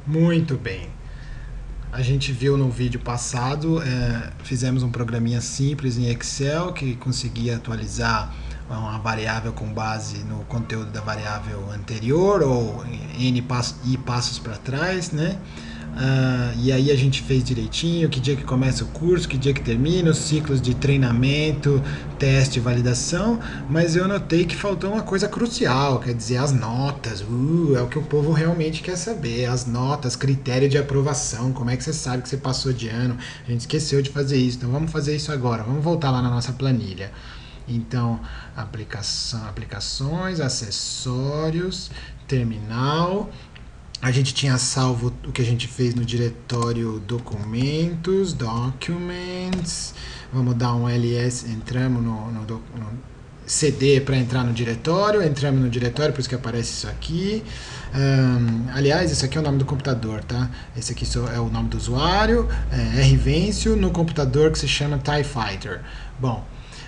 Muito bem. A gente viu no vídeo passado, fizemos um programinha simples em Excel que conseguia atualizar uma variável com base no conteúdo da variável anterior ou i passos para trás, né? E aí a gente fez direitinho, que dia que começa o curso, que dia que termina, os ciclos de treinamento, teste e validação, mas eu notei que faltou uma coisa crucial, quer dizer, as notas. É o que o povo realmente quer saber, as notas, critério de aprovação, como é que você sabe que você passou de ano. A gente esqueceu de fazer isso, então vamos fazer isso agora, vamos voltar lá na nossa planilha. Então, aplicações, acessórios, terminal. A gente tinha salvo o que a gente fez no diretório documentos, documents. Vamos dar um ls, entramos no CD para entrar no diretório, entramos no diretório, por isso que aparece isso aqui. Aliás, esse aqui é o nome do computador, tá? Esse aqui é o nome do usuário, rvencio, no computador que se chama TIE Fighter. Bom,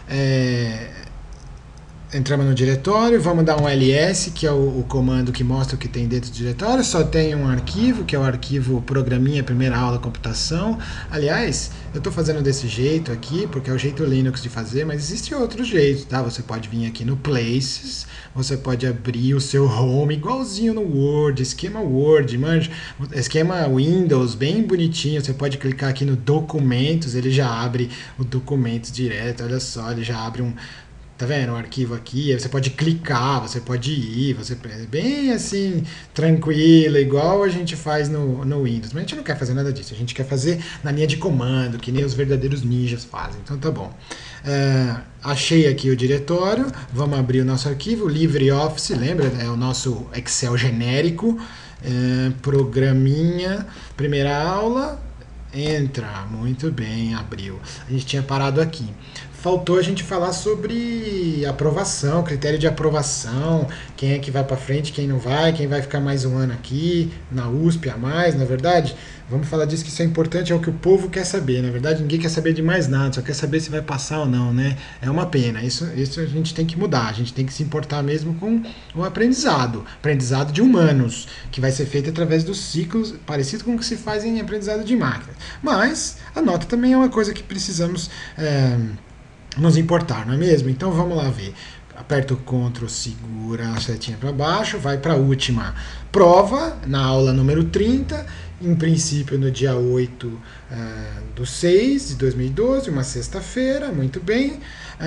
entramos no diretório, vamos dar um ls, que é o comando que mostra o que tem dentro do diretório. Só tem um arquivo, que é o arquivo programinha primeira aula computação. Aliás, eu estou fazendo desse jeito aqui, porque é o jeito Linux de fazer, mas existe outro jeito, tá? Você pode vir aqui no Places, você pode abrir o seu Home, igualzinho no Word, esquema Word, manja, esquema Windows, bem bonitinho. Você pode clicar aqui no Documentos, ele já abre o Documentos direto, olha só, ele já abre um... Tá vendo o arquivo aqui? Você pode clicar, você pode ir, você bem assim, tranquilo, igual a gente faz no Windows. Mas a gente não quer fazer nada disso, a gente quer fazer na linha de comando, que nem os verdadeiros ninjas fazem. Então tá bom. Achei aqui o diretório, vamos abrir o nosso arquivo, LibreOffice, lembra? É o nosso Excel genérico, programinha, primeira aula, entra, muito bem, abriu. A gente tinha parado aqui. Faltou a gente falar sobre aprovação, critério de aprovação, quem é que vai para frente, quem não vai, quem vai ficar mais um ano aqui, na USP a mais, na verdade. Vamos falar disso, que isso é importante, é o que o povo quer saber. Na verdade, ninguém quer saber de mais nada, só quer saber se vai passar ou não, né? É uma pena. Isso a gente tem que mudar, a gente tem que se importar mesmo com o aprendizado de humanos, que vai ser feito através dos ciclos, parecido com o que se faz em aprendizado de máquinas. Mas a nota também é uma coisa que precisamos nos importar, não é mesmo? Então vamos lá ver. Aperta o Ctrl, segura a setinha para baixo, vai para a última prova, na aula número 30, em princípio no dia 8 do 6 de 2012, uma sexta-feira, muito bem.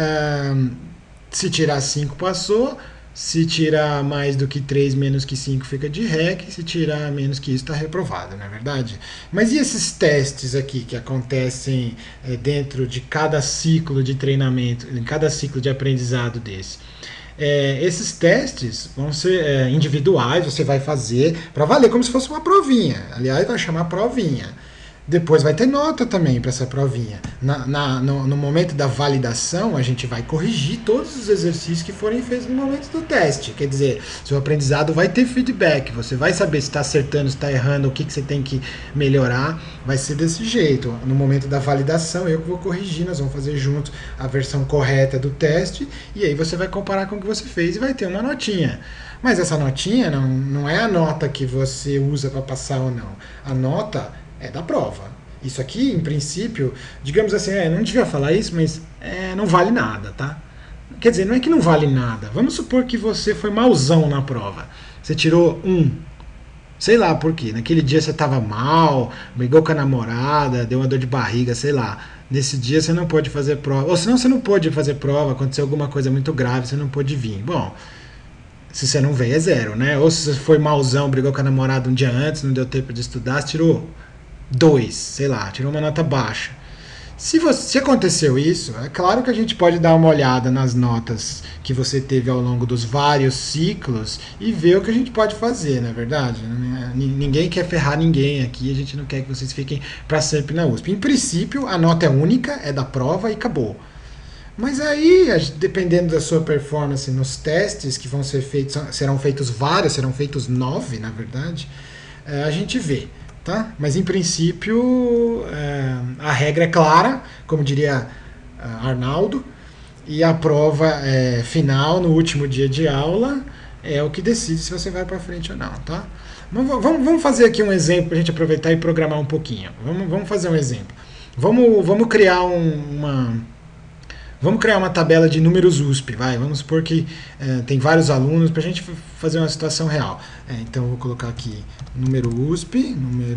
Se tirar 5 passou, se tirar mais do que 3, menos que 5 fica de REC, se tirar menos que isso está reprovado, não é verdade? Mas e esses testes aqui que acontecem dentro de cada ciclo de treinamento, em cada ciclo de aprendizado desse? Esses testes vão ser individuais, você vai fazer para valer como se fosse uma provinha. Aliás, vai chamar provinha. Depois vai ter nota também para essa provinha. No momento da validação, a gente vai corrigir todos os exercícios que forem feitos no momento do teste. Quer dizer, seu aprendizado vai ter feedback. Você vai saber se está acertando, se está errando, o que você tem que melhorar. Vai ser desse jeito. No momento da validação, eu que vou corrigir. Nós vamos fazer juntos a versão correta do teste. E aí você vai comparar com o que você fez e vai ter uma notinha. Mas essa notinha não é a nota que você usa para passar ou não. A nota é da prova. Isso aqui, em princípio, digamos assim, não devia falar isso, mas não vale nada, tá? Quer dizer, não é que não vale nada. Vamos supor que você foi mauzão na prova. Você tirou 1. Sei lá por quê. Naquele dia você estava mal, brigou com a namorada, deu uma dor de barriga, sei lá. Nesse dia você não pôde fazer prova. Ou senão você não pôde fazer prova, aconteceu alguma coisa muito grave, você não pôde vir. Bom, se você não veio é 0, né? Ou se você foi mauzão, brigou com a namorada um dia antes, não deu tempo de estudar, você tirou 2, sei lá, tirou uma nota baixa. Se aconteceu isso, é claro que a gente pode dar uma olhada nas notas que você teve ao longo dos vários ciclos e ver o que a gente pode fazer, não é verdade? Ninguém quer ferrar ninguém aqui, a gente não quer que vocês fiquem para sempre na USP. Em princípio, a nota é única, é da prova e acabou. Mas aí, dependendo da sua performance nos testes que vão ser feitos, serão feitos vários, serão feitos 9, na verdade, a gente vê. Tá? Mas em princípio a regra é clara, como diria Arnaldo, e a prova final no último dia de aula é o que decide se você vai para frente ou não. Tá? Vamos fazer aqui um exemplo para a gente aproveitar e programar um pouquinho. Vamos fazer um exemplo. Vamos criar Vamos criar uma tabela de números USP, vai. Vamos supor que tem vários alunos para a gente fazer uma situação real. Então eu vou colocar aqui número USP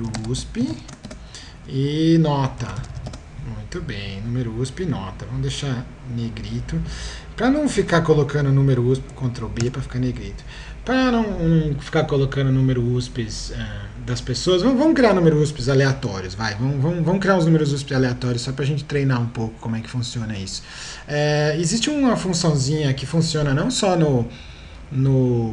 e nota. Muito bem, número USP e nota. Vamos deixar negrito. Para não ficar colocando número USP, Ctrl B para ficar negrito. Para não ficar colocando número USPs das pessoas, vamos criar números USPs aleatórios, vai. Vamos criar uns números USP aleatórios só para a gente treinar um pouco como é que funciona isso. Existe uma funçãozinha que funciona não só no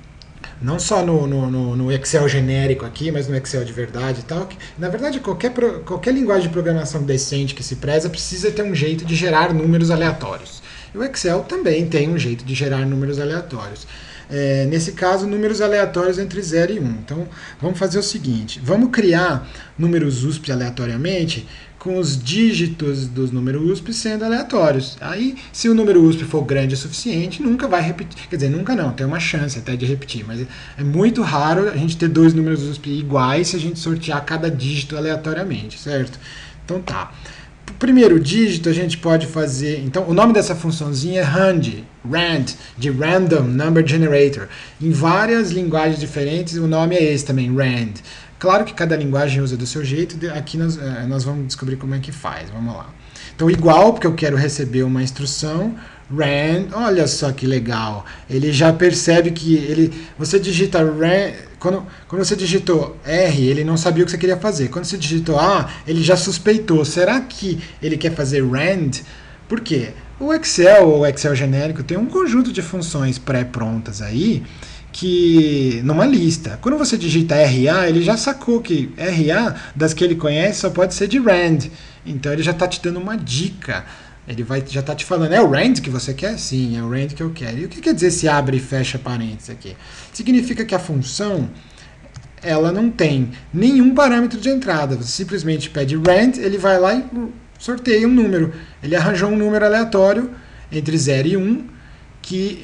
Excel genérico aqui, mas no Excel de verdade e tal. Na verdade, qualquer linguagem de programação decente que se preza precisa ter um jeito de gerar números aleatórios. E o Excel também tem um jeito de gerar números aleatórios. Nesse caso, números aleatórios entre 0 e 1. Então, vamos fazer o seguinte. Vamos criar números USP aleatoriamente com os dígitos dos números USP sendo aleatórios. Aí, se o número USP for grande o suficiente, nunca vai repetir. Quer dizer, nunca não, tem uma chance até de repetir, mas é muito raro a gente ter dois números USP iguais se a gente sortear cada dígito aleatoriamente, certo? Então tá. O primeiro dígito a gente pode fazer... Então, o nome dessa funçãozinha é RAND, de Random Number Generator. Em várias linguagens diferentes, o nome é esse também, RAND. Claro que cada linguagem usa do seu jeito, aqui nós vamos descobrir como é que faz, vamos lá. Então, igual, porque eu quero receber uma instrução, RAND, olha só que legal, ele já percebe que você digita RAND, quando você digitou R, ele não sabia o que você queria fazer. Quando você digitou A, ele já suspeitou, será que ele quer fazer RAND? Por quê? O Excel, ou Excel genérico, tem um conjunto de funções pré-prontas aí, que numa lista. Quando você digita RA, ele já sacou que RA, das que ele conhece, só pode ser de RAND. Então ele já está te dando uma dica. Ele já está te falando, é o RAND que você quer? Sim, é o RAND que eu quero. E o que quer dizer se abre e fecha parênteses aqui? Significa que a função, ela não tem nenhum parâmetro de entrada. Você simplesmente pede RAND, ele vai lá e sorteia um número. Ele arranjou um número aleatório entre 0 e 1, que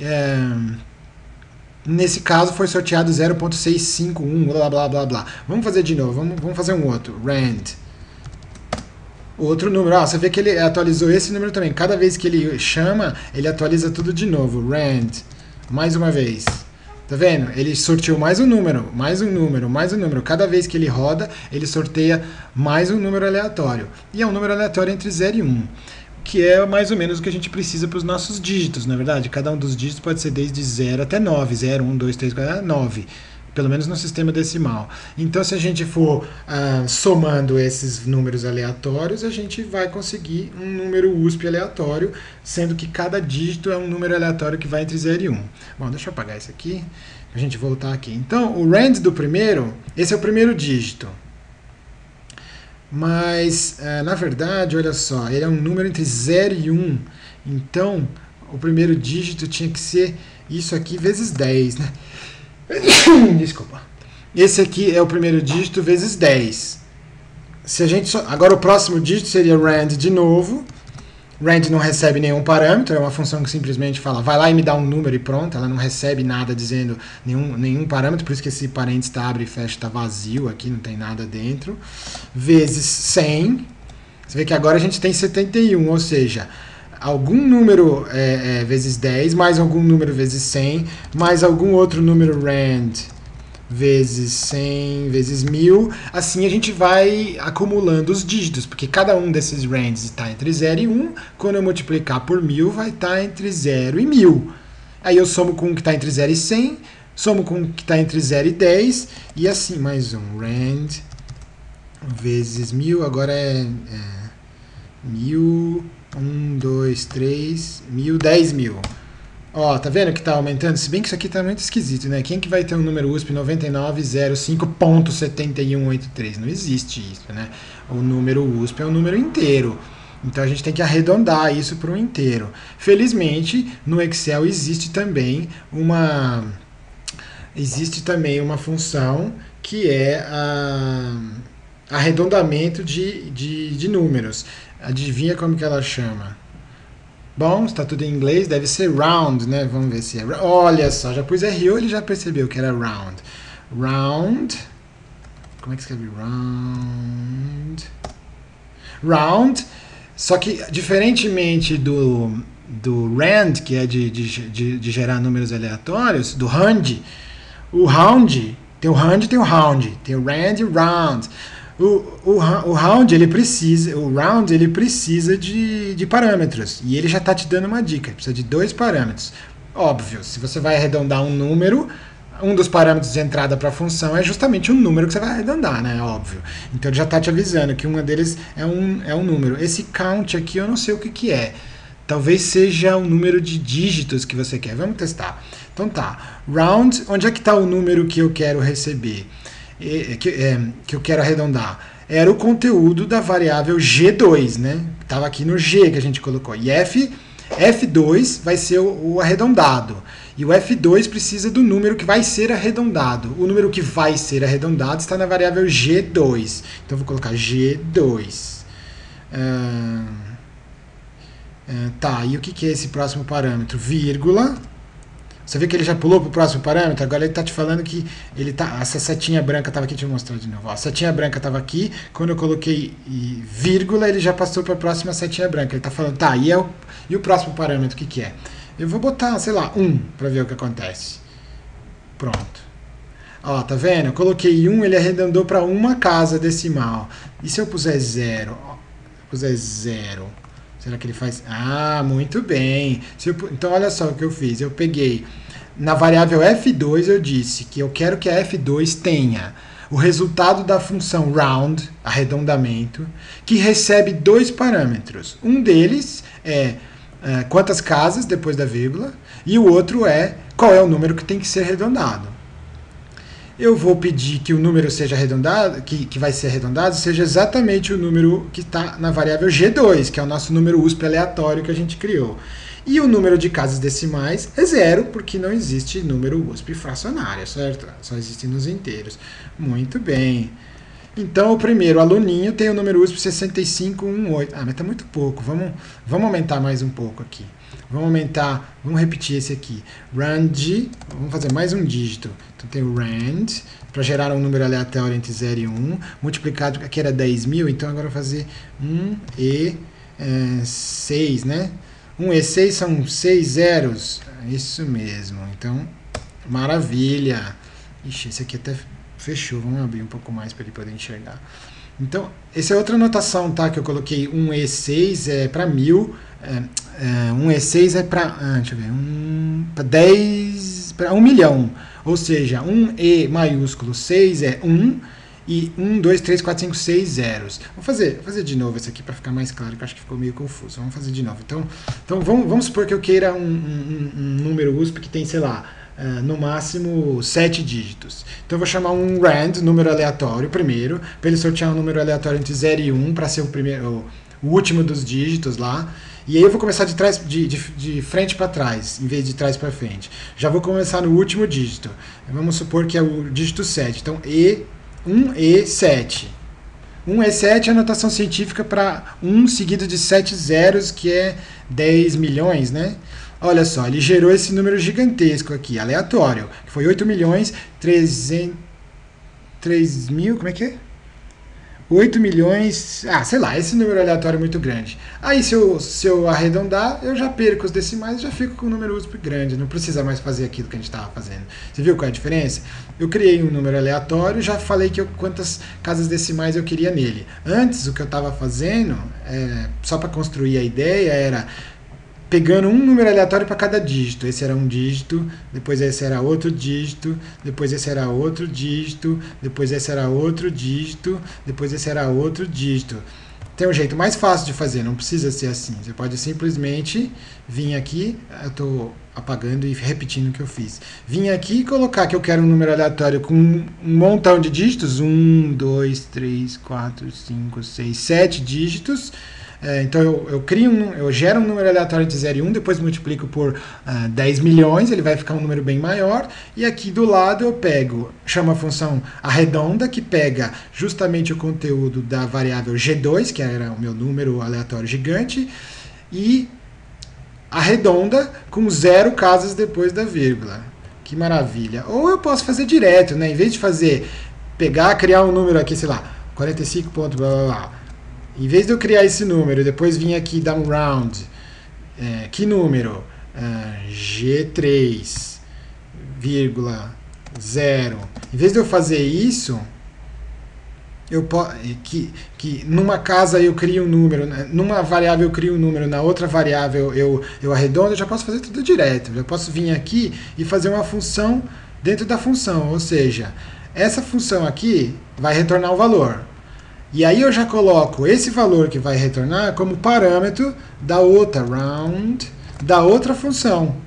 nesse caso foi sorteado 0.651, blá blá blá blá. Vamos fazer de novo, vamos fazer um outro. RAND. Outro número, você vê que ele atualizou esse número também. Cada vez que ele chama, ele atualiza tudo de novo. RAND. Mais uma vez. Tá vendo? Ele sorteou mais um número, mais um número, mais um número. Cada vez que ele roda, ele sorteia mais um número aleatório. E é um número aleatório entre 0 e 1. Que é mais ou menos o que a gente precisa para os nossos dígitos, na é verdade? Cada um dos dígitos pode ser desde 0 até 9. 0, 1, 2, 3, 4, 9. Pelo menos no sistema decimal. Então, se a gente for somando esses números aleatórios, a gente vai conseguir um número USP aleatório, sendo que cada dígito é um número aleatório que vai entre 0 e 1. Bom, deixa eu apagar isso aqui, para a gente voltar aqui. Então, o RAND do primeiro, esse é o primeiro dígito. Mas, na verdade, olha só, ele é um número entre 0 e 1. Então, o primeiro dígito tinha que ser isso aqui vezes 10, né? Desculpa. Esse aqui é o primeiro dígito vezes 10. Se a gente agora o próximo dígito seria RAND de novo. RAND não recebe nenhum parâmetro, é uma função que simplesmente fala, vai lá e me dá um número e pronto. Ela não recebe nada dizendo nenhum parâmetro, por isso que esse parênteses está abre e fecha, está vazio aqui, não tem nada dentro. Vezes 100. Você vê que agora a gente tem 71, ou seja, algum número vezes 10, mais algum número vezes 100, mais algum outro número RAND vezes 100, vezes 1000. Assim a gente vai acumulando os dígitos, porque cada um desses RANDs está entre 0 e 1. Quando eu multiplicar por 1000, vai estar entre 0 e 1000. Aí eu somo com o que está entre 0 e 100, somo com o que está entre 0 e 10, e assim, mais um. RAND vezes 1000, agora é 1000... 1, 2, 3, 1000, 10.000. Ó, tá vendo que tá aumentando? Se bem que isso aqui tá muito esquisito, né? Quem que vai ter um número USP 9905.7183? Não existe isso, né? O número USP é um número inteiro. Então a gente tem que arredondar isso para um inteiro. Felizmente, no Excel existe também uma função que é arredondamento de números. Adivinha como que ela chama? Bom, está tudo em inglês, deve ser round, né? Vamos ver se é... Olha só, já pus RO, ele já percebeu que era round. round, como é que escreve round? Round, só que diferentemente do rand, que é de gerar números aleatórios, do round, o round, tem o round, tem o round, tem o rand e o round. O round, ele precisa de parâmetros, e ele já está te dando uma dica, precisa de 2 parâmetros. Óbvio, se você vai arredondar um número, um dos parâmetros de entrada para a função é justamente o número que você vai arredondar, né? Óbvio. Então ele já está te avisando que uma deles é um número. Esse count aqui eu não sei o que é. Talvez seja o número de dígitos que você quer. Vamos testar. Então tá. Round, onde é que está o número que eu quero receber? Que eu quero arredondar? Era o conteúdo da variável G2, né? Estava aqui no G que a gente colocou. E F2 vai ser o arredondado. E o F2 precisa do número que vai ser arredondado. O número que vai ser arredondado está na variável G2. Então eu vou colocar G2. Tá, e o que é esse próximo parâmetro? Vírgula. Você vê que ele já pulou para o próximo parâmetro? Agora ele está te falando que ele tá, essa setinha branca estava aqui, deixa eu mostrar de novo. Ó, a setinha branca estava aqui, quando eu coloquei vírgula, ele já passou para a próxima setinha branca. Ele está falando, tá, e o próximo parâmetro, o que é? Eu vou botar, sei lá, 1 para ver o que acontece. Pronto. Ó, tá vendo? Eu coloquei 1, ele arredondou para uma casa decimal. E se eu puser 0? Puser 0... Será que ele faz? Ah, muito bem. Então, olha só o que eu fiz. Eu peguei, na variável F2, eu disse que eu quero que a F2 tenha o resultado da função round, arredondamento, que recebe 2 parâmetros. Um deles é quantas casas depois da vírgula, e o outro é qual é o número que tem que ser arredondado. Eu vou pedir que o número seja arredondado, que vai ser arredondado, seja exatamente o número que está na variável G2, que é o nosso número USP aleatório que a gente criou. E o número de casas decimais é 0, porque não existe número USP fracionário, certo? Só existe nos inteiros. Muito bem. Então, o primeiro aluninho tem o número USP 6518. Ah, mas está muito pouco. Vamos aumentar mais um pouco aqui. Vamos repetir esse aqui. Rand, vamos fazer mais um dígito. Então tem o rand, para gerar um número aleatório entre 0 e 1, multiplicado, aqui era 10.000, então agora eu vou fazer 1E6, né? 1E6 são 6 zeros, isso mesmo, então, maravilha. Ixi, esse aqui até fechou, vamos abrir um pouco mais para ele poder enxergar. Então, essa é outra notação, tá? Que eu coloquei 1E6 é para 1000, 1E6 é para, deixa eu ver, para 10, para 1 milhão. Ou seja, 1E maiúsculo 6 é 1 e 1, 2, 3, 4, 5, 6 zeros. Vou fazer de novo isso aqui para ficar mais claro, que eu acho que ficou meio confuso. Vamos fazer de novo. Então vamos supor que eu queira um número USP que tem, sei lá, no máximo 7 dígitos. Então eu vou chamar um rand, número aleatório, primeiro, para ele sortear um número aleatório entre 0 e 1, para ser o último dos dígitos lá. E aí eu vou começar de frente para trás, em vez de trás para frente. Já vou começar no último dígito. Vamos supor que é o dígito 7. Então, 1E7. 1E7 é a notação científica para 1 seguido de 7 zeros, que é 10 milhões, né? Olha só, ele gerou esse número gigantesco aqui, aleatório, que foi 8 milhões 3 mil, como é que é? 8 milhões, sei lá, esse número aleatório é muito grande. Aí se eu arredondar, eu já perco os decimais e já fico com um número USP grande, não precisa mais fazer aquilo que a gente estava fazendo. Você viu qual é a diferença? Eu criei um número aleatório, já falei quantas casas decimais eu queria nele. Antes, o que eu estava fazendo, só para construir a ideia, era pegando um número aleatório para cada dígito. Esse era um dígito, depois esse era outro dígito, depois esse era outro dígito, depois esse era outro dígito, depois esse era outro dígito. Tem um jeito mais fácil de fazer, não precisa ser assim. Você pode simplesmente vir aqui, eu estou apagando e repetindo o que eu fiz. Vim aqui e colocar que eu quero um número aleatório com um montão de dígitos, 1, 2, 3, 4, 5, 6, 7 dígitos. Então eu gero um número aleatório entre 0 e 1, depois multiplico por 10 milhões, ele vai ficar um número bem maior, e aqui do lado eu chamo a função arredonda, que pega justamente o conteúdo da variável G2, que era o meu número aleatório gigante, e arredonda com 0 casas depois da vírgula. Que maravilha. Ou eu posso fazer direto, né? Em vez de pegar, criar um número aqui, sei lá, 45 ponto, blá, blá, blá. Em vez de eu criar esse número e depois vir aqui dar um round, que número? G3,0. Em vez de eu fazer isso, que numa casa eu crio um número, numa variável eu crio um número, na outra variável eu arredondo, eu já posso fazer tudo direto. Eu posso vir aqui e fazer uma função dentro da função, ou seja, essa função aqui vai retornar o valor. E aí eu já coloco esse valor que vai retornar como parâmetro da outra round, da outra função.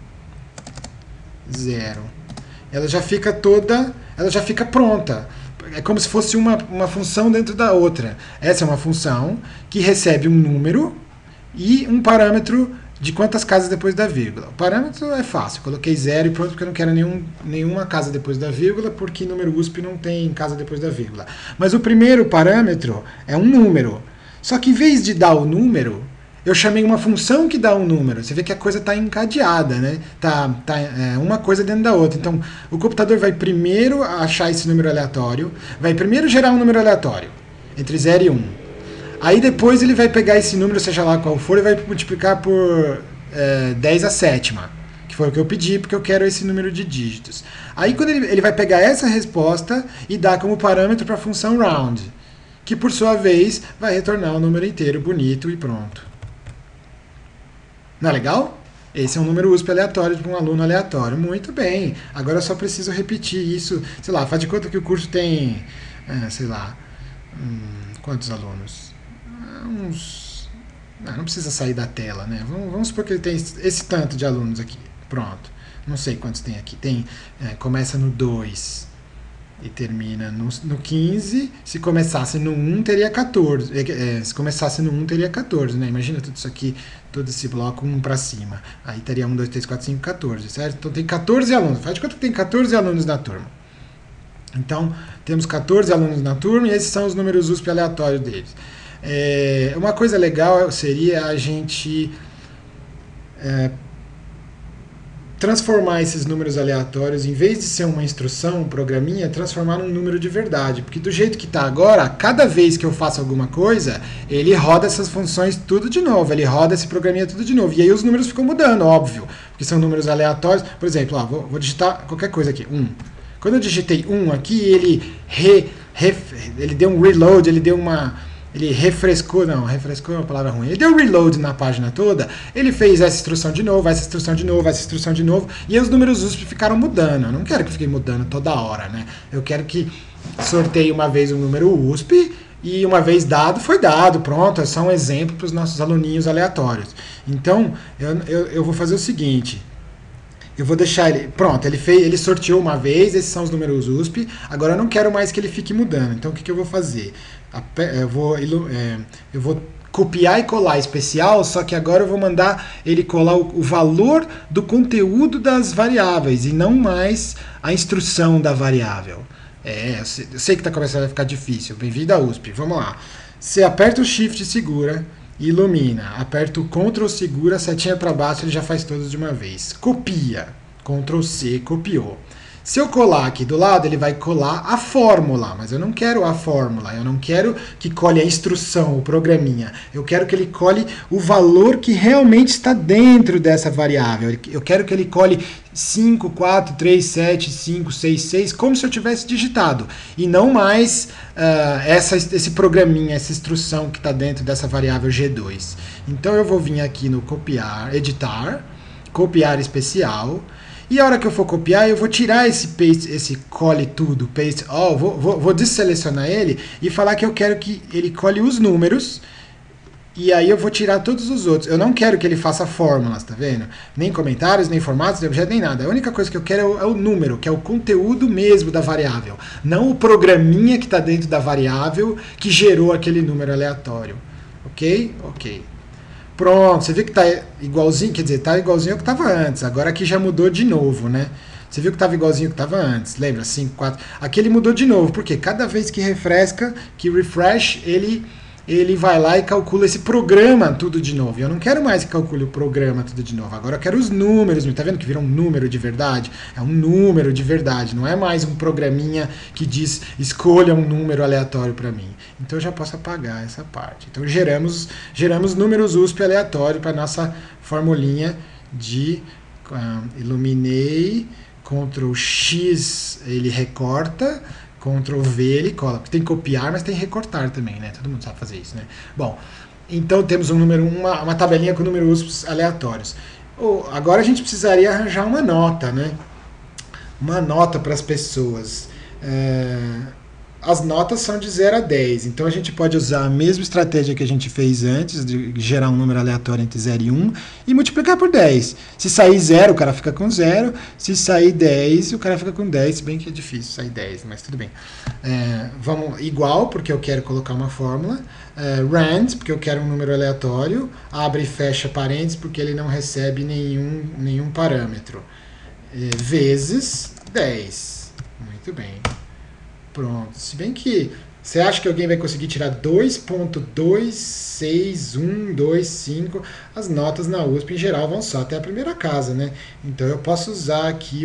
0. Ela já fica pronta. É como se fosse uma função dentro da outra. Essa é uma função que recebe um número e um parâmetro de quantas casas depois da vírgula. O parâmetro é fácil, eu coloquei 0 e pronto, porque eu não quero nenhuma casa depois da vírgula, porque número USP não tem casa depois da vírgula. Mas o primeiro parâmetro é um número. Só que em vez de dar o número, eu chamei uma função que dá um número. Você vê que a coisa está encadeada, né? Tá uma coisa dentro da outra. Então, o computador vai primeiro achar esse número aleatório, vai primeiro gerar um número aleatório, entre 0 e 1. Aí depois ele vai pegar esse número, seja lá qual for, e vai multiplicar por 10 à sétima, que foi o que eu pedi, porque eu quero esse número de dígitos. Aí quando ele vai pegar essa resposta e dar como parâmetro para a função round, que por sua vez vai retornar o número inteiro bonito e pronto. Não é legal? Esse é um número USP aleatório de um aluno aleatório. Muito bem. Agora eu só preciso repetir isso. Sei lá, faz de conta que o curso tem, sei lá, quantos alunos? Não precisa sair da tela, né? Vamos supor que ele tem esse tanto de alunos aqui. Pronto. Não sei quantos tem aqui. Começa no 2 e termina no 15. Se começasse no 1, teria 14. Se começasse no 1, teria 14, né? Imagina tudo isso aqui, todo esse bloco 1 para cima. Aí teria 1, 2, 3, 4, 5, 14, certo? Então tem 14 alunos. Faz de conta que tem 14 alunos na turma. Então, temos 14 alunos na turma e esses são os números USP aleatórios deles. Uma coisa legal seria a gente transformar esses números aleatórios, em vez de ser uma instrução, um programinha, transformar num número de verdade. Porque do jeito que está agora, cada vez que eu faço alguma coisa, ele roda essas funções tudo de novo, ele roda esse programinha tudo de novo. E aí os números ficam mudando, óbvio, porque são números aleatórios. Por exemplo, vou digitar qualquer coisa aqui, 1. Quando eu digitei 1 aqui, ele deu um reload, ele refrescou é uma palavra ruim, ele deu reload na página toda, ele fez essa instrução de novo, essa instrução de novo, essa instrução de novo, e aí os números USP ficaram mudando. Eu não quero que fique mudando toda hora, né? Eu quero que sorteie uma vez um número USP, e uma vez dado, foi dado, pronto, é só um exemplo para os nossos aluninhos aleatórios. Então, eu vou fazer o seguinte, eu vou deixar ele, pronto, ele sorteou uma vez, esses são os números USP, agora eu não quero mais que ele fique mudando, então o que eu vou fazer? Eu vou copiar e colar especial, só que agora eu vou mandar ele colar o valor do conteúdo das variáveis e não mais a instrução da variável. Eu sei que está começando a ficar difícil. Bem-vindo à USP. Vamos lá. Você aperta o Shift e segura e ilumina. Aperta o Ctrl segura, setinha para baixo, ele já faz todos de uma vez. Copia. Ctrl C, copiou. Se eu colar aqui do lado, ele vai colar a fórmula, mas eu não quero a fórmula, eu não quero que cole a instrução, o programinha. Eu quero que ele cole o valor que realmente está dentro dessa variável. Eu quero que ele cole 5, 4, 3, 7, 5, 6, 6, como se eu tivesse digitado. E não mais esse programinha, essa instrução que está dentro dessa variável G2. Então eu vou vir aqui no copiar, editar, copiar especial. E a hora que eu for copiar, eu vou tirar esse paste, esse cole tudo, paste all, vou desselecionar ele e falar que eu quero que ele cole os números, e aí eu vou tirar todos os outros. Eu não quero que ele faça fórmulas, tá vendo? Nem comentários, nem formatos de objeto, nem nada. A única coisa que eu quero é o número, que é o conteúdo mesmo da variável, não o programinha que está dentro da variável que gerou aquele número aleatório. Ok? Ok. Pronto, você viu que está igualzinho, quer dizer, está igualzinho ao que estava antes. Agora aqui já mudou de novo, né? Você viu que estava igualzinho ao que estava antes, lembra? 5, 4. Aqui ele mudou de novo, porque cada vez que refresca, que refresh, ele ele vai lá e calcula esse programa tudo de novo. Eu não quero mais que calcule o programa tudo de novo. Agora eu quero os números. Tá vendo que virou um número de verdade? É um número de verdade. Não é mais um programinha que diz escolha um número aleatório para mim. Então eu já posso apagar essa parte. Então geramos números USP aleatório para nossa formulinha de iluminei, Ctrl X ele recorta, Ctrl V ele cola. Tem copiar, mas tem recortar também, né? Todo mundo sabe fazer isso, né? Bom, então temos uma tabelinha com números aleatórios. Agora a gente precisaria arranjar uma nota, né? Uma nota para as pessoas. As notas são de 0 a 10, então a gente pode usar a mesma estratégia que a gente fez antes, de gerar um número aleatório entre 0 e 1, e multiplicar por 10. Se sair 0, o cara fica com 0, se sair 10, o cara fica com 10, se bem que é difícil sair 10, mas tudo bem. Vamos igual, porque eu quero colocar uma fórmula, rand, porque eu quero um número aleatório, abre e fecha parênteses, porque ele não recebe nenhum parâmetro, vezes 10. Muito bem. Pronto. Se bem que você acha que alguém vai conseguir tirar 2.26125, as notas na USP em geral vão só até a primeira casa, né? Então eu posso usar aqui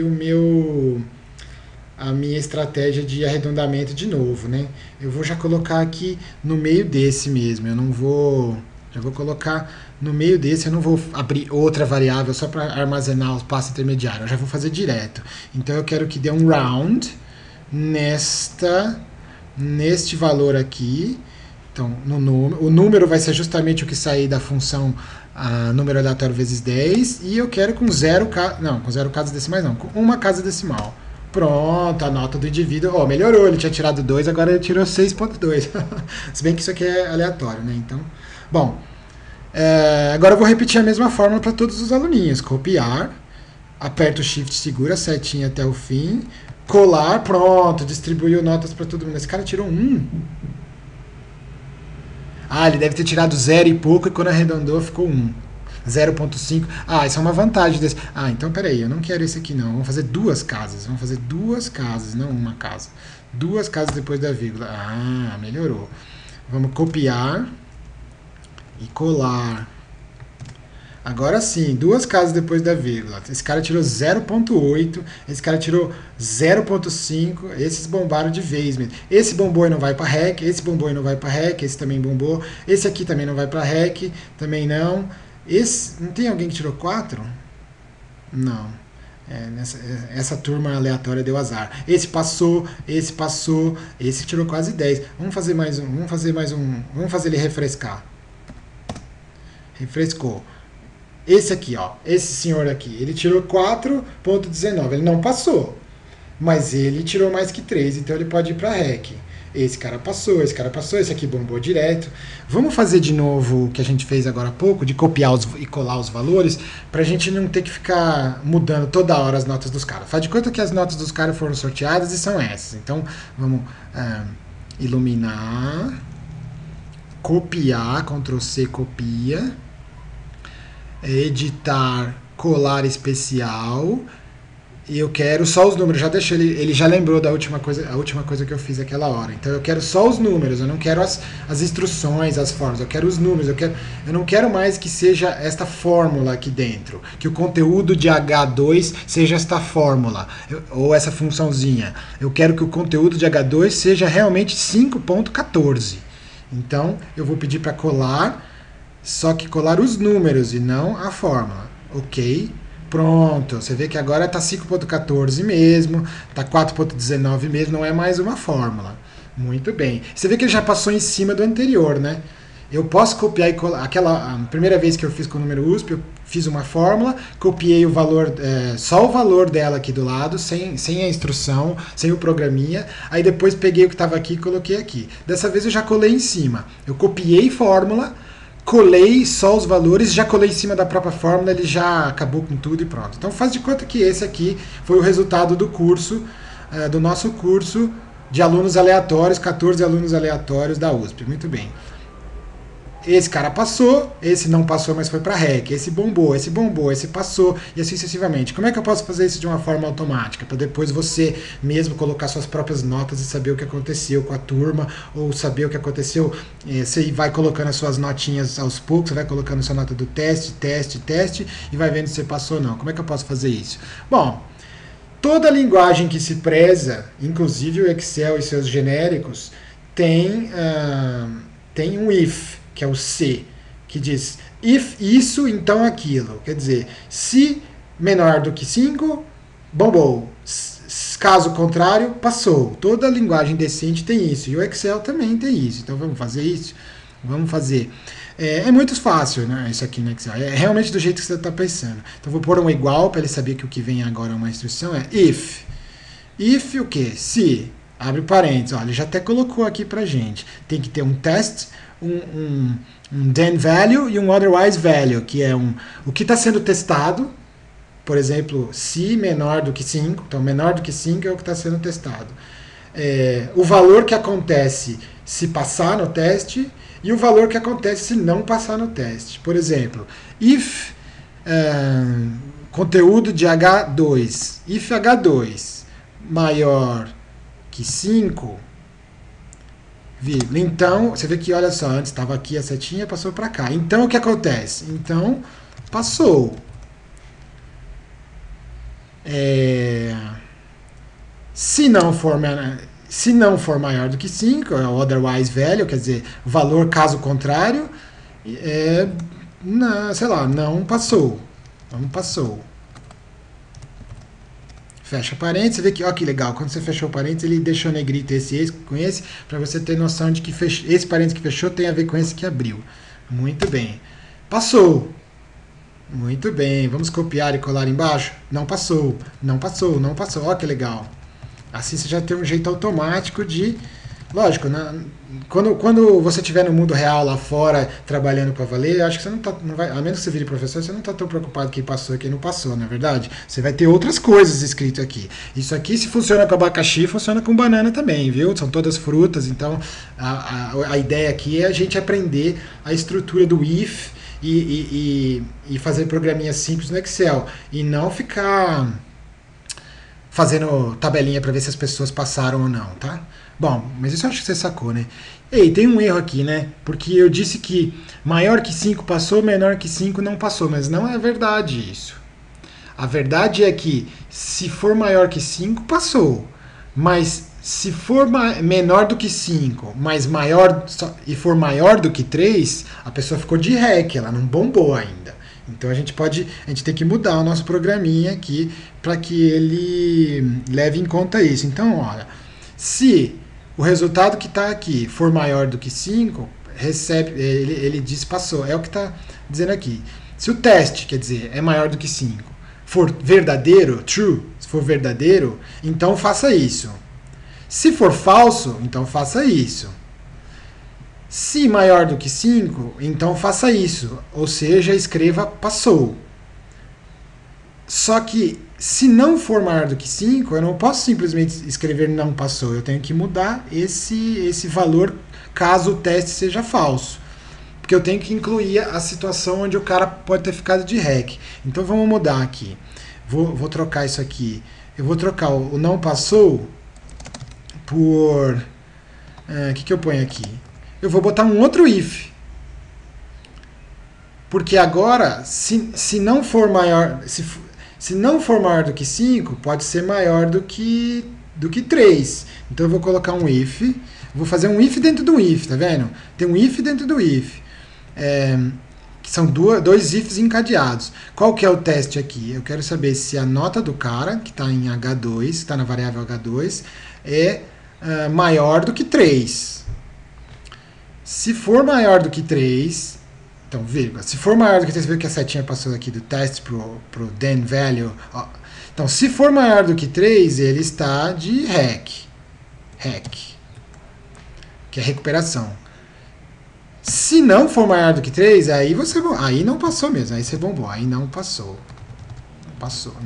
a minha estratégia de arredondamento de novo, né? Eu vou já colocar aqui no meio desse mesmo. Já vou colocar no meio desse, eu não vou abrir outra variável só para armazenar os passos intermediários. Eu já vou fazer direto. Então eu quero que dê um round neste valor aqui. Então, o número vai ser justamente o que sair da função número aleatório vezes 10, e eu quero com zero casas decimais não, com uma casa decimal. Pronto, a nota do indivíduo, melhorou, ele tinha tirado 2, agora ele tirou 6.2. Se bem que isso aqui é aleatório, né? Então, bom, agora eu vou repetir a mesma fórmula para todos os aluninhos. Copiar, aperto o Shift, segura a setinha até o fim, colar, pronto, distribuiu notas para todo mundo. Esse cara tirou 1. Ele deve ter tirado 0 e pouco, e quando arredondou ficou 1. 0.5. Isso é uma vantagem desse. Então peraí, eu não quero esse aqui não. Vamos fazer duas casas. Vamos fazer duas casas, não uma casa. Duas casas depois da vírgula. Melhorou. Vamos copiar e colar. Agora sim, duas casas depois da vírgula. Esse cara tirou 0.8, esse cara tirou 0.5, esses bombaram de vez mesmo. Esse bombou e não vai para REC, esse bombou e não vai para REC, esse também bombou, esse aqui também não vai para REC, também não. Não tem alguém que tirou 4? Não. Essa turma aleatória deu azar. Esse passou, esse tirou quase 10. Vamos fazer mais um, vamos fazer ele refrescar. Refrescou. Esse aqui, esse senhor aqui, ele tirou 4.19, ele não passou, mas ele tirou mais que 3, então ele pode ir para REC. Esse cara passou, esse aqui bombou direto. Vamos fazer de novo o que a gente fez agora há pouco, de copiar e colar os valores, para a gente não ter que ficar mudando toda hora as notas dos caras. Faz de conta que as notas dos caras foram sorteadas e são essas. Então, vamos iluminar, copiar, Ctrl C, copia, editar, colar especial, e eu quero só os números. Já deixei ele já lembrou da última coisa que eu fiz aquela hora. Então eu quero só os números, eu não quero as instruções, as fórmulas, eu quero os números, eu não quero mais que seja esta fórmula aqui dentro, que o conteúdo de H2 seja esta fórmula, ou essa funçãozinha. Eu quero que o conteúdo de H2 seja realmente 5.14. Então eu vou pedir para colar, só que colar os números e não a fórmula. Ok, pronto. Você vê que agora está 5.14 mesmo, está 4.19 mesmo, não é mais uma fórmula. Muito bem. Você vê que ele já passou em cima do anterior, né? Eu posso copiar e colar. A primeira vez que eu fiz com o número USP, eu fiz uma fórmula, copiei o valor, só o valor dela aqui do lado, sem a instrução, sem o programinha. Aí depois peguei o que estava aqui e coloquei aqui. Dessa vez eu já colei em cima. Eu copiei fórmula, colei só os valores, já colei em cima da própria fórmula, ele já acabou com tudo e pronto. Então faz de conta que esse aqui foi o resultado do curso, do nosso curso de alunos aleatórios, 14 alunos aleatórios da USP. Muito bem. esse cara passou, esse não passou, mas foi para REC, esse bombou, esse passou, e assim sucessivamente. Como é que eu posso fazer isso de uma forma automática? Para depois você mesmo colocar suas próprias notas e saber o que aconteceu com a turma, ou saber o que aconteceu, você vai colocando as suas notinhas aos poucos, você vai colocando sua nota do teste, e vai vendo se você passou ou não. Como é que eu posso fazer isso? Bom, toda linguagem que se preza, inclusive o Excel e seus genéricos, tem um if, que é o se, que diz if isso, então aquilo. Quer dizer, se menor do que 5, bombou. Caso contrário, passou. Toda linguagem decente tem isso. E o Excel também tem isso. Então vamos fazer isso? Vamos fazer. É muito fácil, né? Isso aqui no Excel. É realmente do jeito que você está pensando. Então vou pôr um igual para ele saber que o que vem agora é uma instrução. É if. If o quê? Se. Abre parênteses. Olha, ele já até colocou aqui pra gente. Tem que ter um test, um then value e um otherwise value, que é o que está sendo testado. Por exemplo, se menor do que 5. Então, menor do que 5 é o que está sendo testado. O valor que acontece se passar no teste e o valor que acontece se não passar no teste. Por exemplo, if conteúdo de H2, if H2 maior que 5, vírgula. Então, você vê que, olha só, antes estava aqui a setinha, passou para cá. Então, o que acontece? Então, passou. Se não for maior do que 5, é o otherwise value, quer dizer, valor caso contrário, sei lá, não passou. Não passou. Fecha parênteses, você vê que, ó, que legal, quando você fechou o parênteses, ele deixou negrito esse com esse, para você ter noção de que esse parênteses que fechou tem a ver com esse que abriu. Muito bem. Passou. Muito bem. Vamos copiar e colar embaixo? Não passou. Não passou, não passou. Ó, que legal. Assim você já tem um jeito automático de... Lógico, quando você estiver no mundo real lá fora, trabalhando para valer, acho que você não vai, a menos que você vire professor, você não está tão preocupado quem passou e quem não passou, não é verdade? Você vai ter outras coisas escritas aqui. Isso aqui, se funciona com abacaxi, funciona com banana também, viu? São todas frutas, então a ideia aqui é a gente aprender a estrutura do if e fazer programinhas simples no Excel, e não ficar fazendo tabelinha para ver se as pessoas passaram ou não, tá? Bom, mas isso eu acho que você sacou, né? Ei, tem um erro aqui, né? Porque eu disse que maior que 5 passou, menor que 5 não passou, mas não é verdade isso. A verdade é que se for maior que 5, passou. Mas se for menor do que 5, mas e for maior do que 3, a pessoa ficou de REC, ela não bombou ainda. Então a gente tem que mudar o nosso programinha aqui para que ele leve em conta isso. Então, olha, se o resultado que está aqui for maior do que 5, ele diz passou. É o que está dizendo aqui. Se o teste, quer dizer, é maior do que 5, for verdadeiro, true, se for verdadeiro, então faça isso. Se for falso, então faça isso. Se maior do que 5, então faça isso. Ou seja, escreva passou. Só que se não for maior do que 5, eu não posso simplesmente escrever não passou. Eu tenho que mudar esse valor caso o teste seja falso. Porque eu tenho que incluir a situação onde o cara pode ter ficado de REC. Então vamos mudar aqui. Vou trocar isso aqui. Eu vou trocar o não passou por... O que eu ponho aqui? Eu vou botar um outro if. Porque agora, se não for maior... Se não for maior do que 5, pode ser maior do que 3. Então eu vou colocar um if. Vou fazer um if dentro do if, tá vendo? Tem um if dentro do if. Que são dois ifs encadeados. Qual que é o teste aqui? Eu quero saber se a nota do cara, que está em H2, está na variável H2, é maior do que 3. Se for maior do que 3... Então, vírgula. Se for maior do que 3, você viu que a setinha passou aqui do teste pro then value. Ó. Então, se for maior do que 3, ele está de REC. Que é recuperação. Se não for maior do que 3, aí não passou mesmo. Aí você bombou. Aí não passou.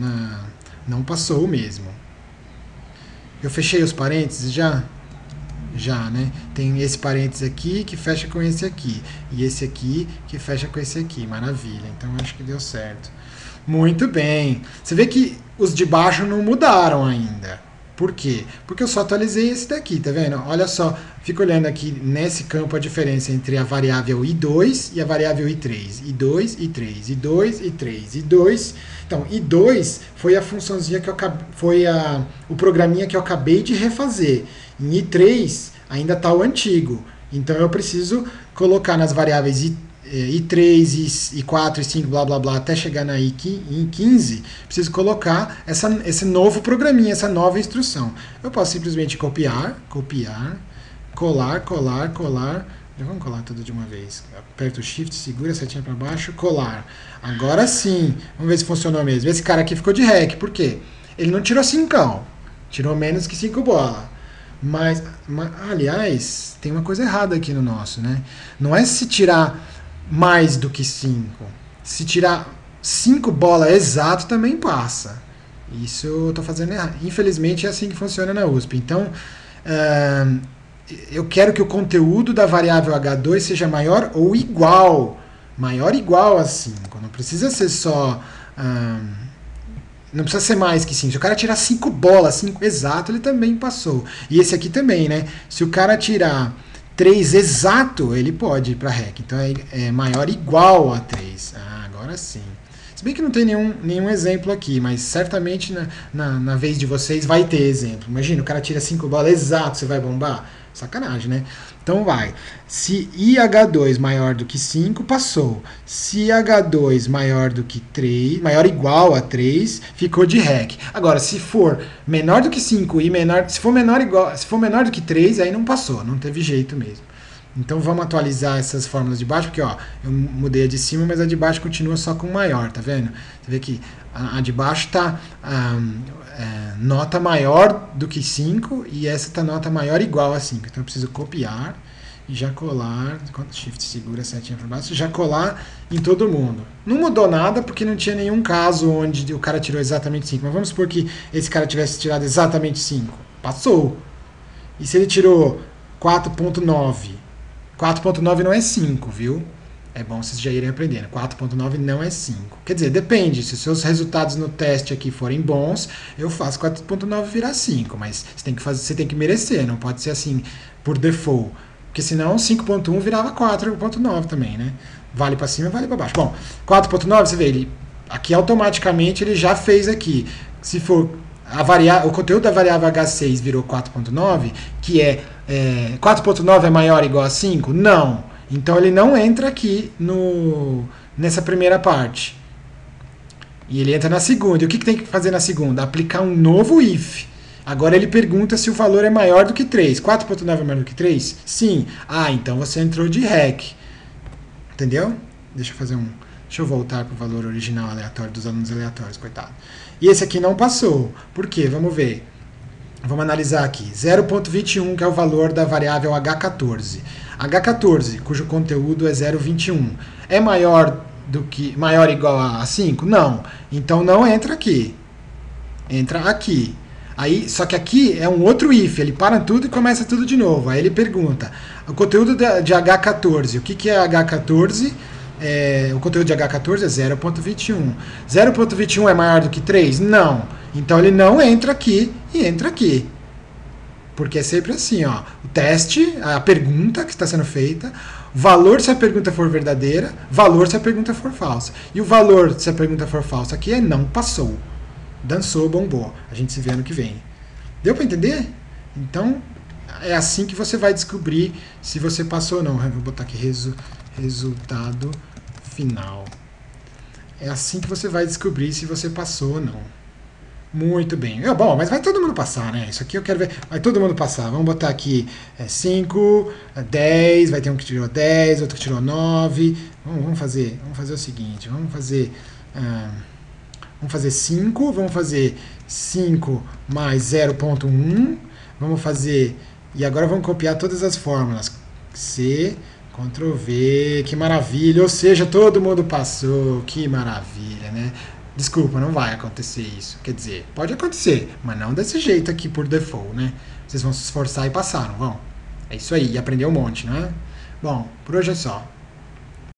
Não passou mesmo. Eu fechei os parênteses já? Já, né? Tem esse parênteses aqui que fecha com esse aqui. E esse aqui que fecha com esse aqui. Maravilha. Então acho que deu certo. Muito bem. Você vê que os de baixo não mudaram ainda. Por quê? Porque eu só atualizei esse daqui, tá vendo? Olha só, fica olhando aqui nesse campo a diferença entre a variável i2 e a variável i3. i2, i3, i2, i3, i2. Então, i2 foi a funçãozinha que eu o programinha que eu acabei de refazer. Em i3 ainda está o antigo. Então eu preciso colocar nas variáveis i3, i4, i5, blá blá blá, até chegar na i15, preciso colocar esse novo programinha, essa nova instrução. Eu posso simplesmente copiar, colar. Já vamos colar tudo de uma vez. Aperta o Shift, segura a setinha para baixo, colar. Agora sim, vamos ver se funcionou mesmo. Esse cara aqui ficou de REC, por quê? Ele não tirou 5, tirou menos que 5 bolas. Mas, aliás, tem uma coisa errada aqui no nosso, né? Não é se tirar mais do que 5. Se tirar 5 bolas exato também passa. Isso eu estou fazendo errado. Infelizmente é assim que funciona na USP. Então, eu quero que o conteúdo da variável H2 seja maior ou igual. Maior ou igual a 5. Não precisa ser só... não precisa ser mais que 5. Se o cara tirar 5 bolas, 5 exato, ele também passou. E esse aqui também, né? Se o cara tirar 3 exato, ele pode ir para REC. Então é maior ou igual a 3. Agora sim. Se bem que não tem nenhum exemplo aqui, mas certamente na vez de vocês vai ter exemplo. Imagina, o cara tira 5 bolas exato, você vai bombar? Sacanagem, né? Então vai. Se IH2 maior do que 5, passou. Se IH2 maior do que 3, maior ou igual a 3, ficou de REC. Agora, se for menor do que 5 e menor, se for menor do que 3, aí não passou, não teve jeito mesmo. Então vamos atualizar essas fórmulas de baixo, porque ó, eu mudei a de cima, mas a de baixo continua só com maior, tá vendo? Você vê que a de baixo está nota maior do que 5 e essa está nota maior ou igual a 5. Então eu preciso copiar e já colar, Shift segura a setinha para baixo, já colar em todo mundo. Não mudou nada porque não tinha nenhum caso onde o cara tirou exatamente 5, mas vamos supor que esse cara tivesse tirado exatamente 5. Passou. E se ele tirou 4.9? 4.9 não é 5, viu? É bom vocês já irem aprendendo. 4.9 não é 5. Quer dizer, depende. Se os seus resultados no teste aqui forem bons, eu faço 4.9 virar 5. Mas você tem que merecer, não pode ser assim por default. Porque senão 5.1 virava 4.9 também, né? Vale para cima, vale para baixo. Bom, 4.9, você vê, aqui automaticamente ele já fez aqui. Se for o conteúdo da variável H6 virou 4.9, que 4.9 é maior ou igual a 5? Não. Então ele não entra aqui nessa primeira parte. E ele entra na segunda. E o que tem que fazer na segunda? Aplicar um novo if. Agora ele pergunta se o valor é maior do que 3. 4.9 é maior do que 3? Sim. Então você entrou de REC. Entendeu? Deixa eu voltar para o valor original aleatório dos alunos aleatórios, coitado. E esse aqui não passou. Por quê? Vamos ver. Vamos analisar aqui. 0.21, que é o valor da variável H14. H14, cujo conteúdo é 0.21. É maior ou igual a 5? Não. Então não entra aqui. Entra aqui. Aí, só que aqui é um outro if. Ele para tudo e começa tudo de novo. Aí ele pergunta. O conteúdo de H14. O que é H14? O conteúdo de H14 é 0.21. 0.21 é maior do que 3? Não. Então ele não entra aqui e entra aqui. Porque é sempre assim, ó. O teste, a pergunta que está sendo feita, valor se a pergunta for verdadeira, valor se a pergunta for falsa. E o valor se a pergunta for falsa aqui é não passou. Dançou, bombou. A gente se vê ano que vem. Deu para entender? Então, é assim que você vai descobrir se você passou ou não. Eu vou botar aqui resultado final. É assim que você vai descobrir se você passou ou não. Muito bem. Bom, mas vai todo mundo passar, né? Isso aqui eu quero ver. Vai todo mundo passar. Vamos botar aqui 5, 10, vai ter um que tirou 10, outro que tirou 9. Vamos fazer o seguinte, vamos fazer 5, vamos fazer 5 mais 0.1, vamos fazer, e agora vamos copiar todas as fórmulas. C, Ctrl V, que maravilha, ou seja, todo mundo passou, que maravilha, né? Desculpa, não vai acontecer isso. Quer dizer, pode acontecer, mas não desse jeito aqui por default, né? Vocês vão se esforçar e passaram, vão. É isso aí, e aprender um monte, né? Bom, por hoje é só.